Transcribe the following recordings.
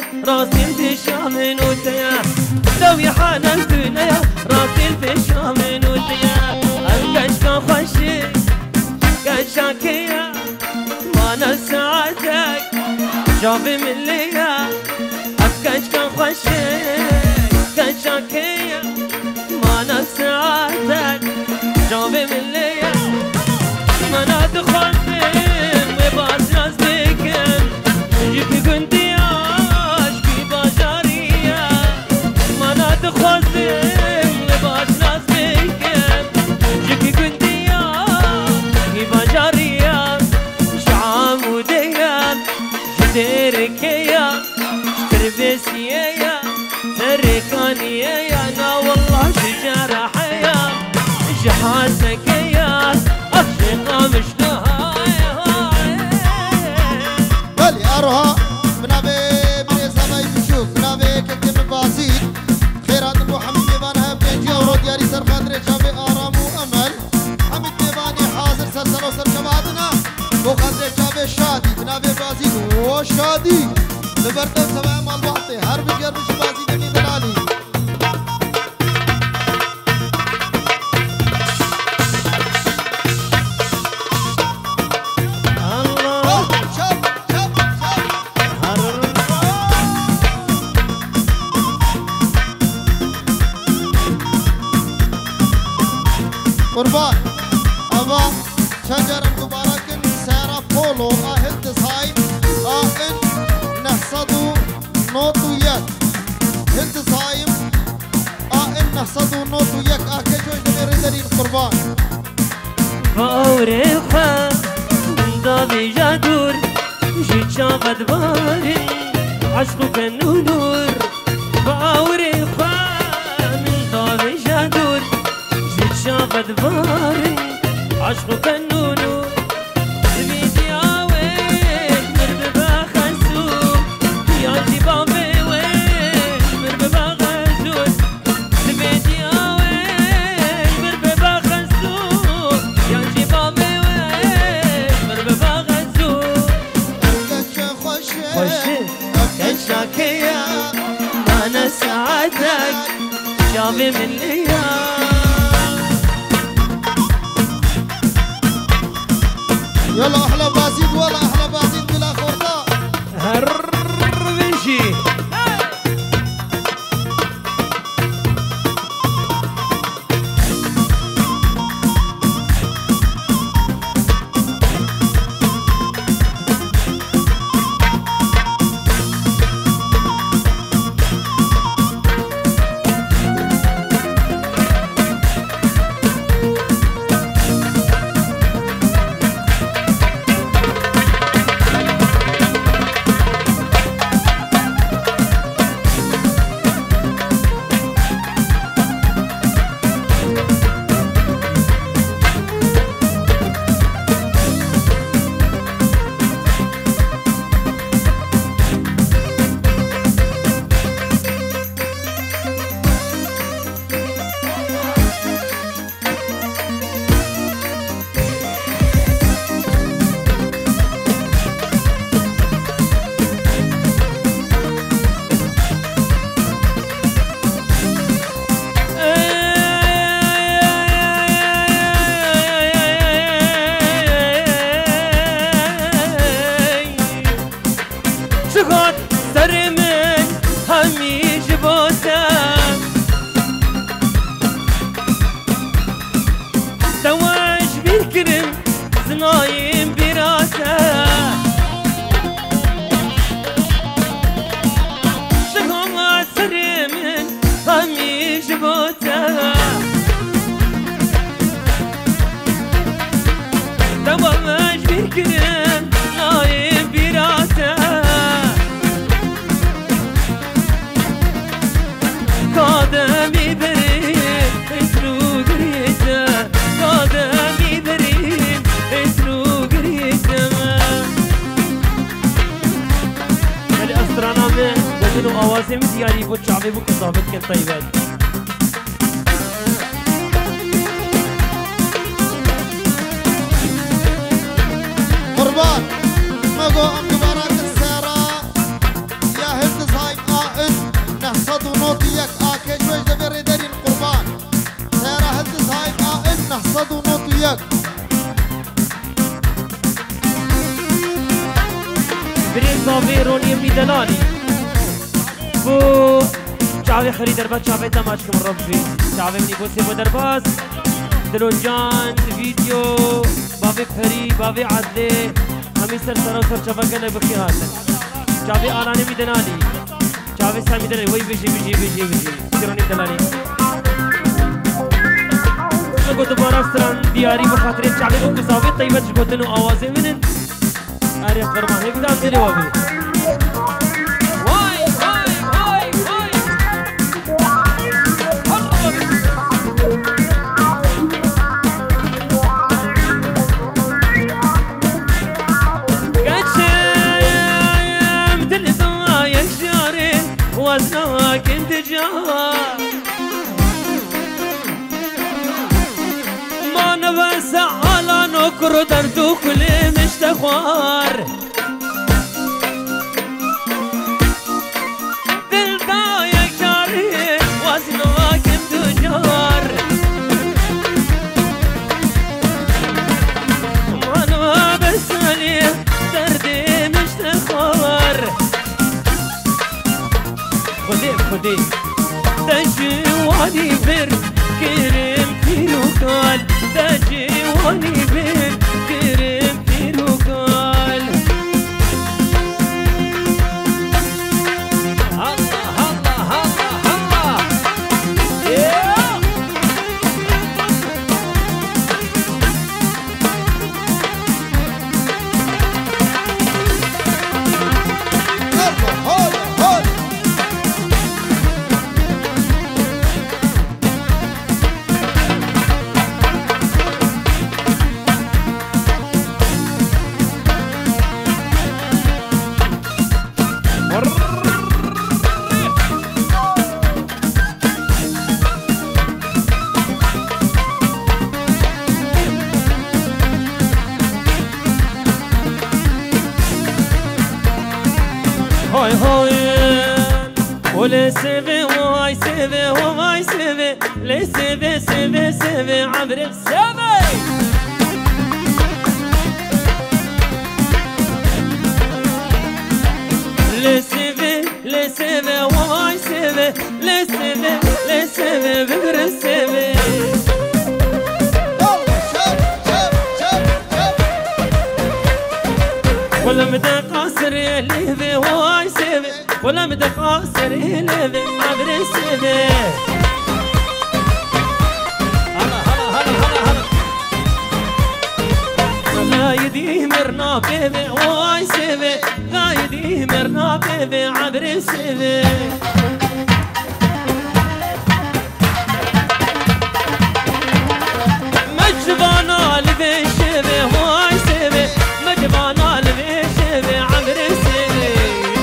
راسي الفشام نوتيا دوي حالا دنيا راسي الفشام نوتيا الكشكا خوشي كشاكيا وانا ساعتك شافي من ليا الكشكا خوشي كشاكيا وانا ساعتك شافي من ليا ما ندخل فيم وباس ناس بكم جيبي كنتي عاشقي بشرية ما ندخل فيم وباس ناس بكم جيبي كنتي عاشقي بشرية شعام وديا شتركيا شتربسيا تركانيا انا والله شجرحيا شحاسكيا أشقى مشتهى بلي أروها بنابي بني سماي بشوف بنابي كتب باسيط خيرات محمد بيبانها بنجي ورود ياري سر خاطري شافي آرام وأمل حمد بيباني حاضر سر وسر شبابنا بو خاطري شافي شادي بنابي باسيط وشادي لبرتن سماء مال بعطي هر بجر بش باسيط مني دلالي قربان أبا شجر مبارك سارة بولو أهل تصايم آخن نحصدو نوتو يك هل تصايم آخن نحصدو نوتو يك آخن جوش دمير دارين قربان فاوري خا من دابي جادور جيت شافت باري عشقك النور فاوري خا من دابي جادور شافت باري عشقك النونو بيدي عويك مرببا خسوم يا جبابي ويك مرببا خسوم بيدي عويك مرببا خسوم يا جبابي ويك مرببا خسوم أكش خوشي خوشي كشاكيا أنا ساعتك شافي من ليا يلا احلى بازيد ولا احلى بازيد بلا خورطه هربشي شغل سر من همیش باسم سواش بیرکرم زنایم براسم شغل سر من همیش باسم سواش بیرکرم زنایم براسم قدمی بریم اسرو گریتم قدمی بریم اسرو گریتم ولی استرانامه بدون آوازه دیاری بود شعبی بود کسافت کن طیبت قربان مگو ام دوباره السيارة يا هند صاير وياك بريزا فيروني ابن دلالي بو شعبي خري دربات شعبي تماشكم ربي شعبي مني بوسي بو درباس دلونجان فيديو بابي خري بابي عدلي همي سر سر شبكنا بخي هاتن شعبي آلاني بدلالي شعبي سامي دلالي وي بيجي كروني دلالي نقول دوباره سران دياري بخاطر شعبي بكساوي طيبة شكوتن وآوازي منن أريد فرمان هيك دام دلي وابي واي كاتشم دلتو يكشاري وزنك انت جار ما نبس على نكر دردو كل مشتخوار دلتا يكشاري وزنك انت جار ما نبس عليه دردي مشتخوار خدي تجواني بر كريم فيروكال تجواني بر كريم فيروكال الله ولا سيفي وهاي سيفي وهاي سيفي لي سيفي سيفي عبر السيفي لي سيفي وهاي سيفي لي سيفي ببر السيفي ولا مدى قاصر اللي في وهاي سيفي ولا مدى قاصر اللي في عبر السيفي لا يدي مرنا بيبي وهاي سيفي لا يدي مرنا بيبي عبر السيفي مجبانا لبي شيفي وهاي سيفي مجبانا لبي شيفي عبر السيفي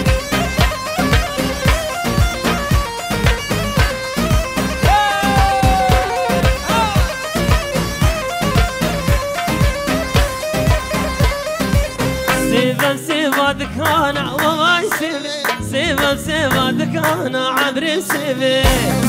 سيفا دكانا وهاي سيفي سيفا دكانا عبر السيفي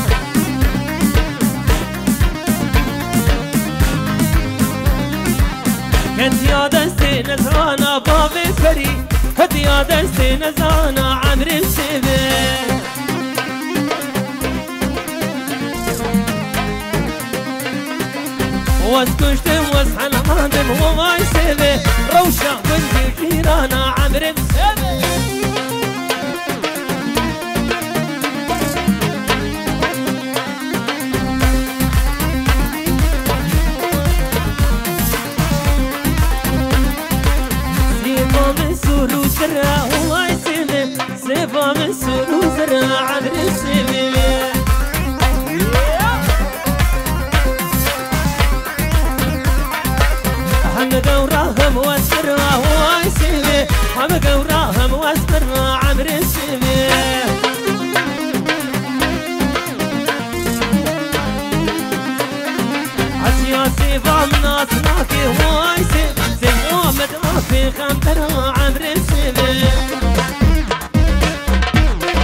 كنت يا دستي نزانا بابي فري كنت يا دستي نزانا عبر السيفي واسكشتم واسحن عادم وهاي سيفي روشة بنتي جيرانا عبر السيفي سيفا من سولو زرع وهاي سيفي سيفا من سولو زرع عبر السيفي وراهم واسرها وهاي سيفي حمق وراهم واسرها عبر السيفي عشيا سيفا من اصناكي وهاي سيفي سيفا مدافي خمترها عبر السيفي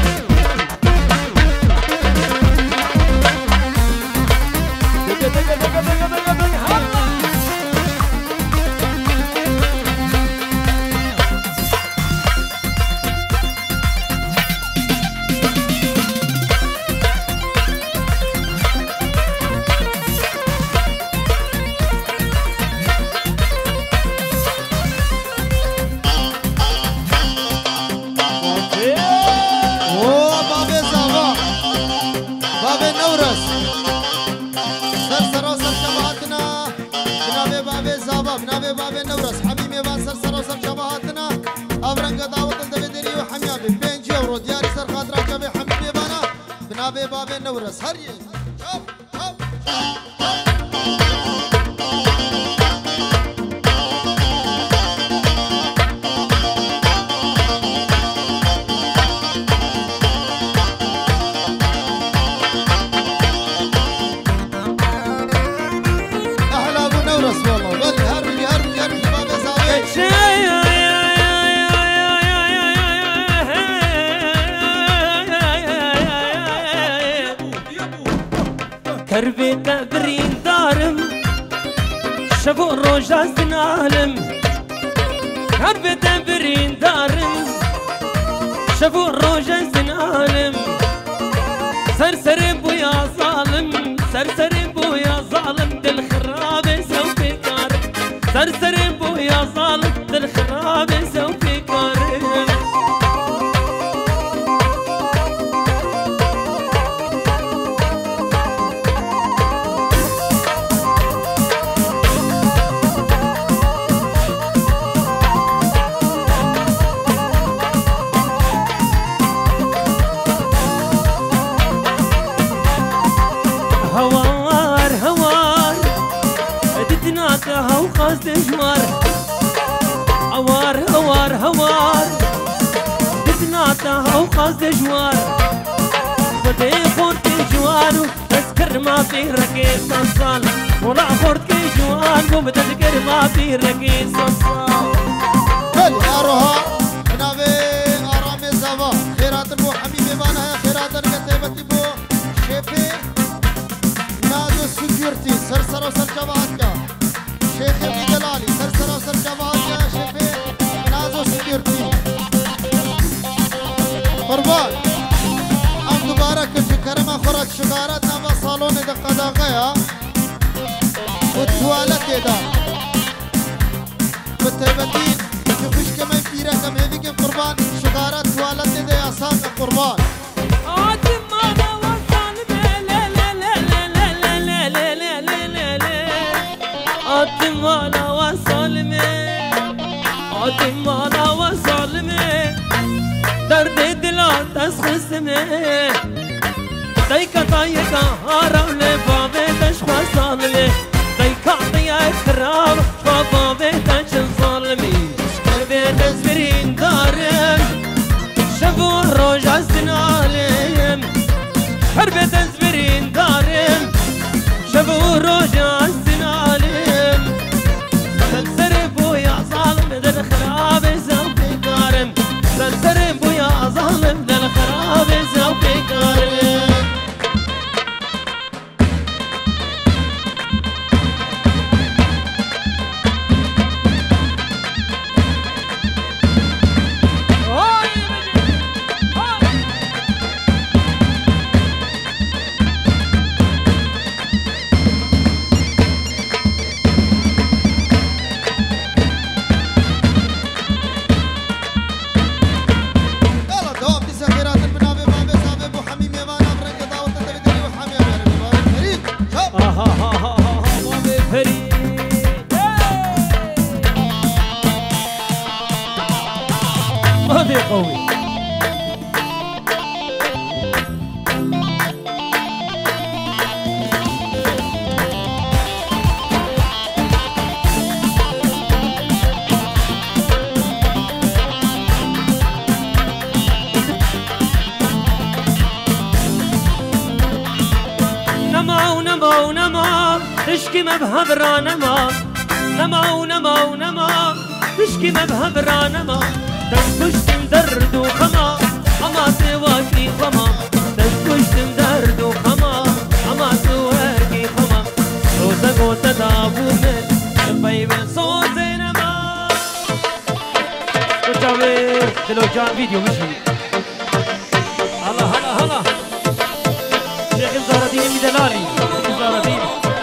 نورس حميمي بان سر وسر شبهاتنا أبرنق داوت الدبدري وحميابي بين جورو دياري سر خاطرة جبي حميمي بانا بنابي بابي نورس هري كربي تبرين دارم شبو روجا سنالم كربي تبرين دارم شبو روجا سنالم سرسر بو يا ظالم سرسر بو يا ظالم دل خراب سوفي كارم سرسر بو يا ظالم دل خراب سوفي كارم هوار هوار ادتناكها وقصد جمار هوار هوار هوار ادتناكها وقصد جمار بدي خورتي جوانو تذكر ما في ركيز صنصال ولا خورتي جوانو بتذكر ما في ركيز صنصال هل اروها بنابي ارامي زوا خيرات بو حبيبي بانا خيرات كتبتي بو شيفي سكيورتي سرسر وسر جواتك شيخ ابن دلالي سرسر وسر جواتك شيخي نازو سكيورتي قربان ام دوباره كنت كرمه خورك شغارات نبا صالون دقا داقيا والتوالت دا بتبتين شوفش كما يفيرا كم هذيك قربان شغارات توالت دا يا ساق قربان أتمنى وصلمي أتمنى وصلمي درد دلا تسخسمي دايكا طايكا هارولي بابي تشخوا صالمي دايكا طيا كرام بابي تشن صالمي قلبي تزبرين دارم شبو روجا سنالم حربي تزبرين دارم شبو روجا سنالم سرسربو يا ظالم دل خراب زوقي كارم سرسربو يا ظالم دل خراب زوقي كارم هذا قوي نما تشكي مبهبرا نما تشكي مبهبرا نما تشكي مدرد وخما أما سواكي خما تشكي مدرد وخما أما سواكي خما روزا قوتا دابو من طيب صوتي نما وجاوي دلو جان فيديو مشي هلا شيخ الزهرة دين مدلالي الزهرة دين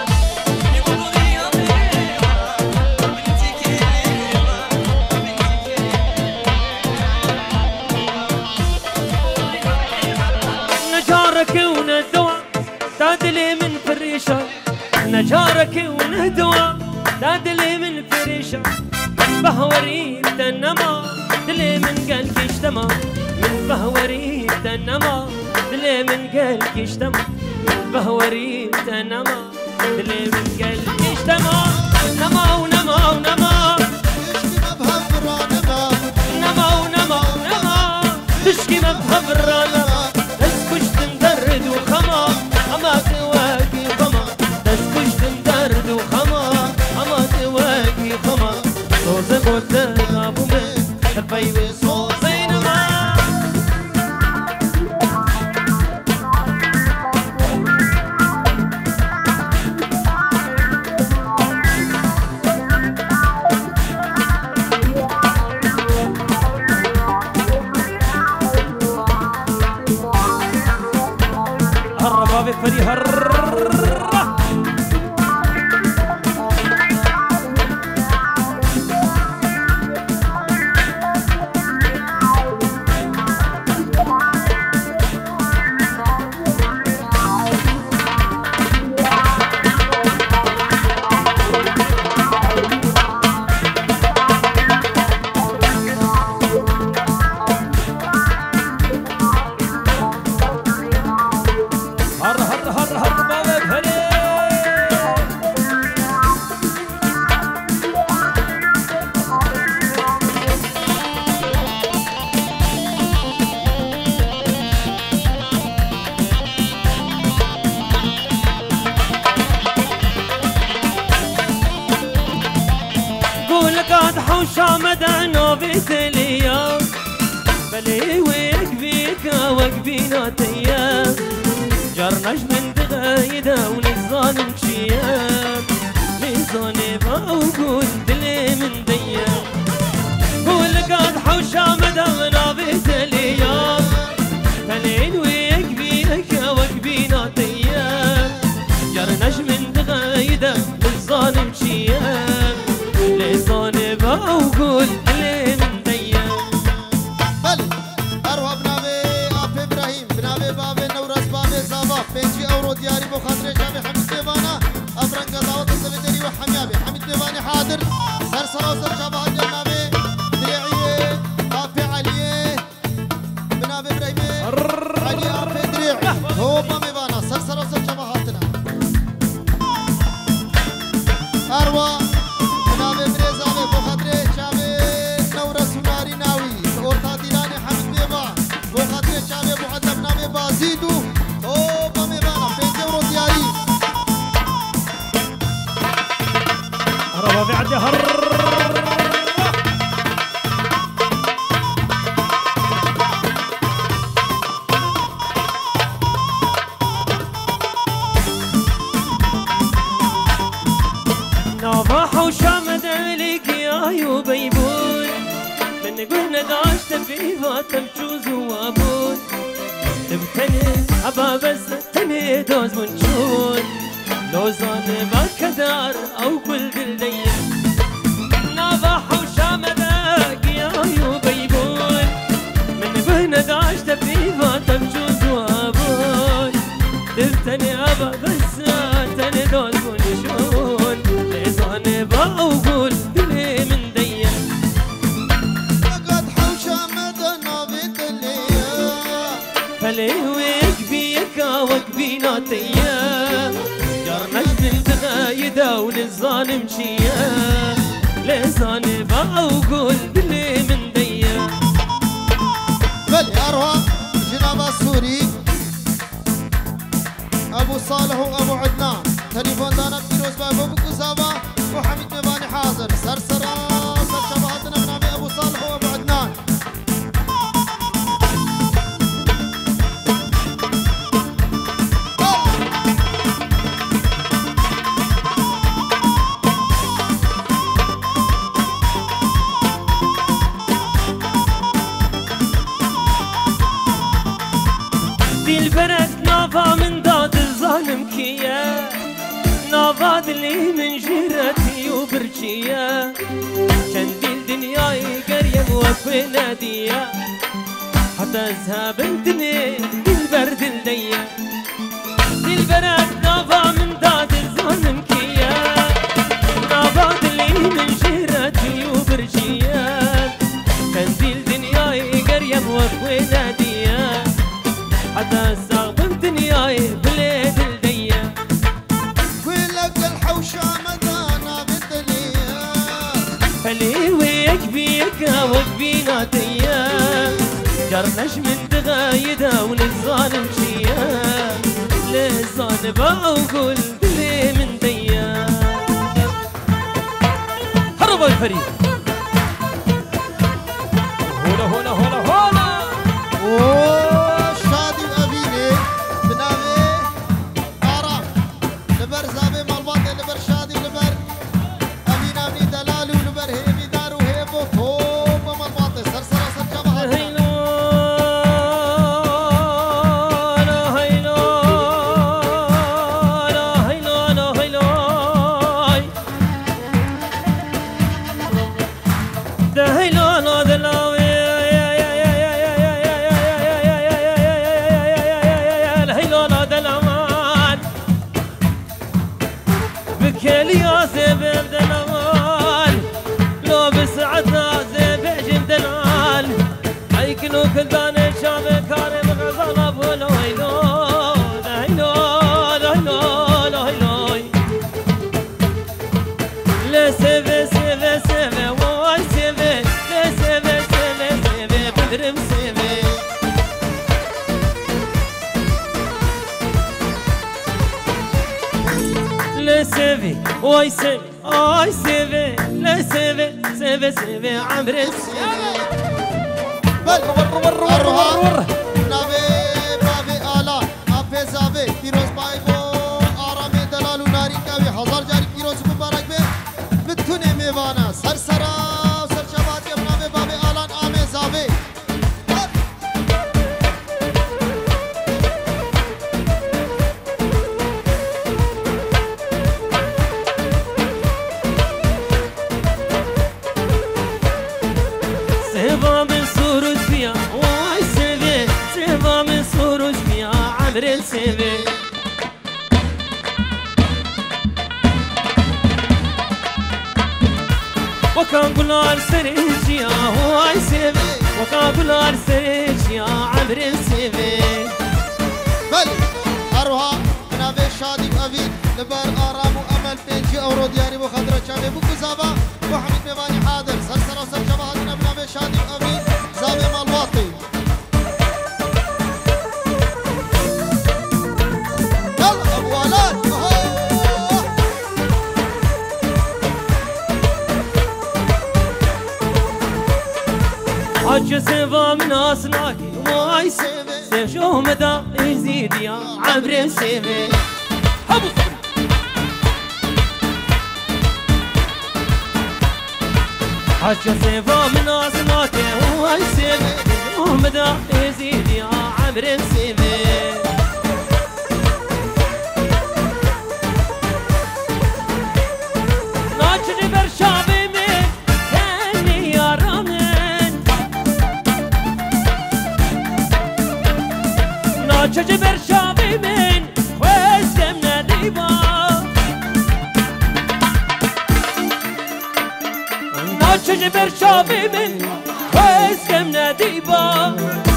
نجارك وندوى تادلي من فريشة نجارك وندوى تادلي من فريشة بهوري تنما دلي من قلبك اجتمع من بهوري تنما دلي من قلبك اجتمع بهوري تنما دلي من قلبك اجتمع نما ونما ونما نما ونما ونما تشكي مبهبرة نما تسكش تندرد وخما أما تواكي خما تسكش تندرد وخما أما تواكي خما صوزك وتغابو من حبي وصوزي نما هربا بفري هر قد حوشا مدانو بيتليا بلي ويكبيك وكبينا تيا جرناش من دغايدا ونظالم شيا ميزاني باوقول دلي من ديا قول قد حوشا مدانو بيتليا بلي ويكبيك وكبينا تيا جرناش من دغايدا ونظالم شيا لساني بقول اللي من ديا بل أروى بنابي أب إبراهيم بنابي بابي نورس بابي صابا 5 أورو دياري بو خاطر جابي حميد ديوانا أبرنك دعوة السبتري وحميابي حميد ديواني حاضر سرسرة وسر شابها جنابي دريعي أبي علي بنابي إبراهيم علي أبي دريعي هو بامي بانا سرسرة وسر شابها هاتنا أروى بعد هر نافح وشامد عليك يا يبيبون من قلنا داشت في فاتم تشوز وابون تبتني ابا بس تني دوز منشون لو زان بكدار او كل دلدية نافح وشامدك يا يبيبون من قلنا داشت في فاتم تشوز وابون تبتني ابا بس تني دوز منشون لزان باوقول دلي من دية لقد حوشامدنا بدلية فلي ويكبيك وكبينا تيا جرناش بالدغايدة وللظالم شيا لزان باوقول دلي من دية بل أروى جناب السوري أبو صالح وأبو عدنان تليفون دانا بيروز بابو بكوزابا وحميد مباني حاضر سرسرة سرشبهاتنا من أبي أبو صالح وأبو عدنان في البرد نافا من داد الظالم كيا نافا دلي من جيرتي وبرجيا شنديل دنياي قريب وفي نادية حتى اذهب الدنيا بالبرد الليا في البرد نافا من داد الظالم كيا نافا دلي من جيرتي وبرجيا حتى الساق دنياي بليد الدية ولك الحوشة مدانا بالدنيا اللي ويك بيك وقبينا تيا جرنش من تغايدها وللظالم شيا للظالم بقول لي من ديا هرب الفريق هولا هولا هولا هولا شادي وأبيني بنامي آرام لبر زابي مالباطي لبر شادي ولبر أبينا بني دلالي ولبر هيبي دارو هيبو فوق مالباطي سرسرة سرجة بهاتنا يا زبيب دلال لو بسعتها زبيب جن دلال هيكلو كل داني شام كارم غزال ابو لو هيلو هيلو هيلو هيلو لا سيفي سيفي سيفي واي سيفي لا سيفي سيفي سيفي بدرم سيفي لا سيفي واي سيفي اي سيفي لا سيفي سيفي سيفي عمري بل ور نبي بابي آلا أبي زابي كيروز بايبو آرامي دلالو ناري كاوي هزار جاري كيروز مبارك بي بتوني ميوانا سرسرا سرشباتي نبي بابي آلان آمي زابي سيفا من سوروش فيها واي سيفي سيفا من سوروش فيها عمري سيفي وكان قلال سريجيا واي سيفي وكان قلال سريجيا عمري سيفي بل أروها نبي شادي وأبي لبر آرام وأمل بيجي أورو دياري وخضرة شامي بوكو زابا وحميد ميواني حاضر سرسرة وسرشبات نبي شادي وأبي زابي مالواطي يلا أبو ولاد حج سيفا من أصناكي واي سيفي سيف شو مدى يزيد يا عمري سيفي هبو حج سيفا من أصناكي واي سيفي شو مدى يزيد يا عمري سيفي ناچني برشابي من كني يا رامن ناچني برشابي من خوشم نديبا ناچني برشابي من خوشم نديبا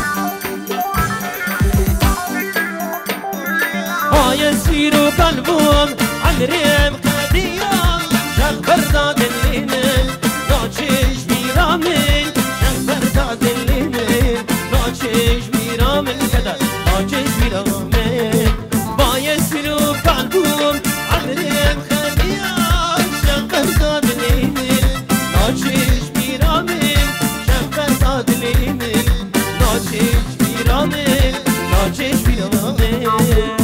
هاي سيرو قلبهم عمري مقديم شن برداد الليمن ناچش میرامن شن برداد الليمن ناچش میرامن كذا ناچش میرامن باي سيرو قلبهم عمري مقديم شن برداد الليمن ناچش میرامن شن برداد الليمن ناچش میرامن ناچش میرامن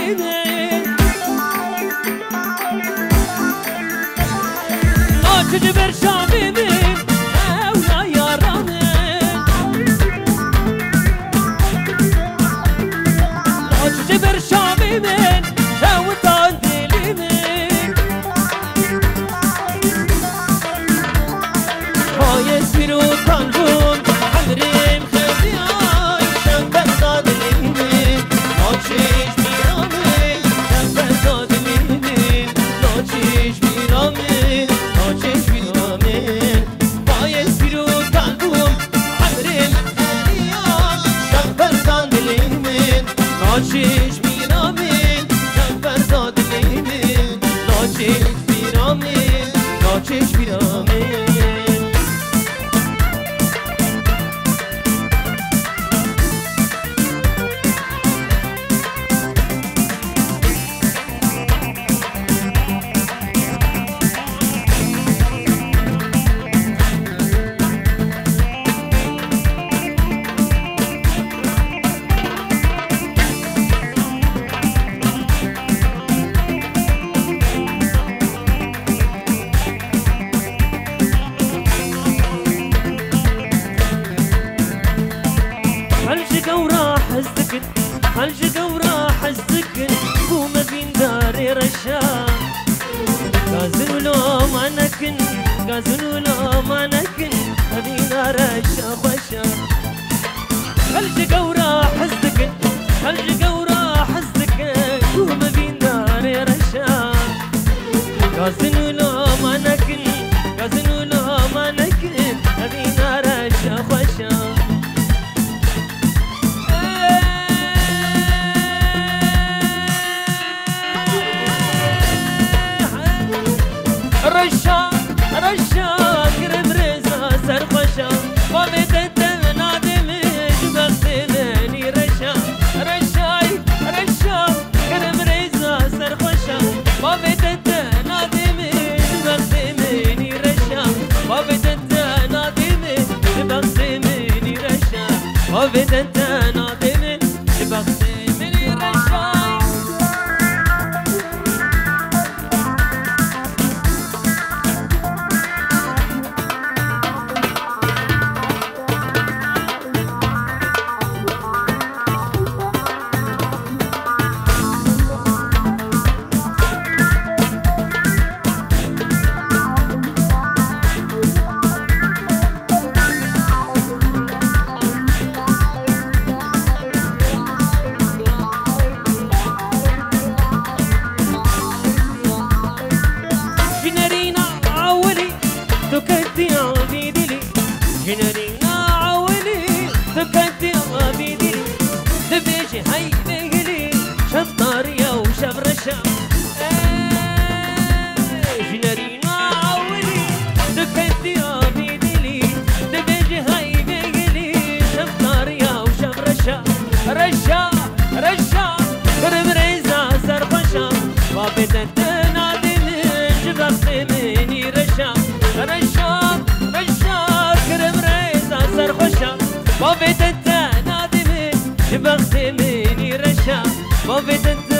دليمي لا تجبر شعبي من أولا يا رامي لا تجبر شعبي من شوطان دليمي هاي سبيرو قلبون عمري مخبيان شنبر دادليمي لا تشيش بيرامي شنبر دادليمي لا تشيش بيرامي لا تشيش بيرامي هاي سبيرو قلبون عمري مخبيان شنبر دادليمي لا تشيش بيرامي شنبر دادليمي لا تشيش بيرامي لا تشيش بيرامي خلجك وراح السكن قوم بين داري رشا غازن ولا ما نكن غازن ولا ما نكن أبينا رشا خشا خلجك وراح السكن خلجك وراح السكن قوم بين داري رشا غازن ولا ما نكن غازن ولا ما نكن أبينا رشا خشا رشا رشا كرم رزا سرخشا وبيت التمنادم جبختني رشا رشاي رشا كرم رزا سرخشا وبيت التمنادم جبختني رشا وبيت التمنادم جبختني رشا وبيت التمنادم جبختني رشا جنرينا عولي تكتي غابيدي دبيجي هاي بيجلي شطاريا وشبرشا جنرينا عولي تكتي غابيدي دبيجي هاي بيجلي شطاريا وشبرشا رشا رشا كرم ريزا سرخشا بابت التنادي من جبخت مني رشا رشا رشا سرخوشا بابت التنادي من جبخت مني رشا بابت